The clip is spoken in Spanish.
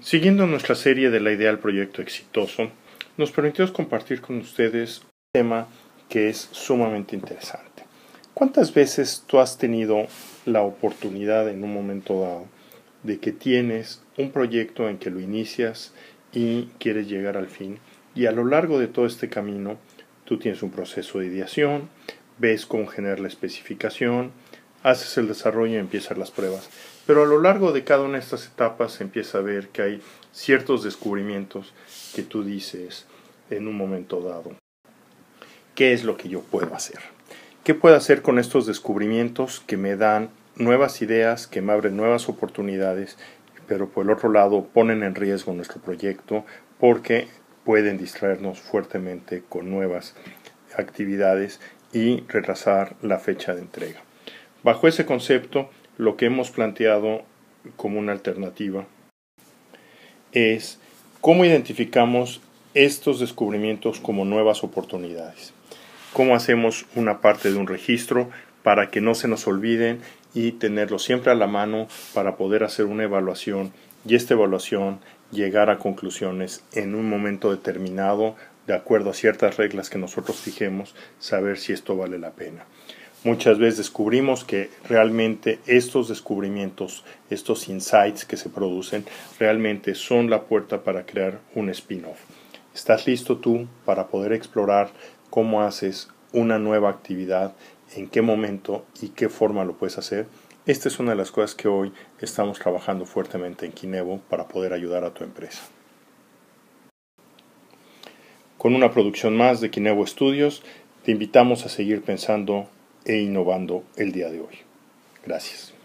Siguiendo nuestra serie de la idea del proyecto exitoso, nos permitimos compartir con ustedes un tema que es sumamente interesante. ¿Cuántas veces tú has tenido la oportunidad en un momento dado de que tienes un proyecto en que lo inicias y quieres llegar al fin, y a lo largo de todo este camino tú tienes un proceso de ideación, ves cómo generar la especificación, haces el desarrollo y empiezas las pruebas, pero a lo largo de cada una de estas etapas se empieza a ver que hay ciertos descubrimientos que tú dices en un momento dado: ¿qué es lo que yo puedo hacer? ¿Qué puedo hacer con estos descubrimientos que me dan nuevas ideas, que me abren nuevas oportunidades, pero por el otro lado ponen en riesgo nuestro proyecto porque pueden distraernos fuertemente con nuevas actividades y retrasar la fecha de entrega? Bajo ese concepto, lo que hemos planteado como una alternativa es cómo identificamos estos descubrimientos como nuevas oportunidades. Cómo hacemos una parte de un registro para que no se nos olviden y tenerlo siempre a la mano para poder hacer una evaluación, y esta evaluación llegar a conclusiones en un momento determinado de acuerdo a ciertas reglas que nosotros fijemos, saber si esto vale la pena. Muchas veces descubrimos que realmente estos descubrimientos, estos insights que se producen, realmente son la puerta para crear un spin-off. ¿Estás listo tú para poder explorar cómo haces una nueva actividad, en qué momento y qué forma lo puedes hacer? Esta es una de las cosas que hoy estamos trabajando fuertemente en Kinevo para poder ayudar a tu empresa. Con una producción más de Kinevo Studios, te invitamos a seguir pensando e innovando el día de hoy. Gracias.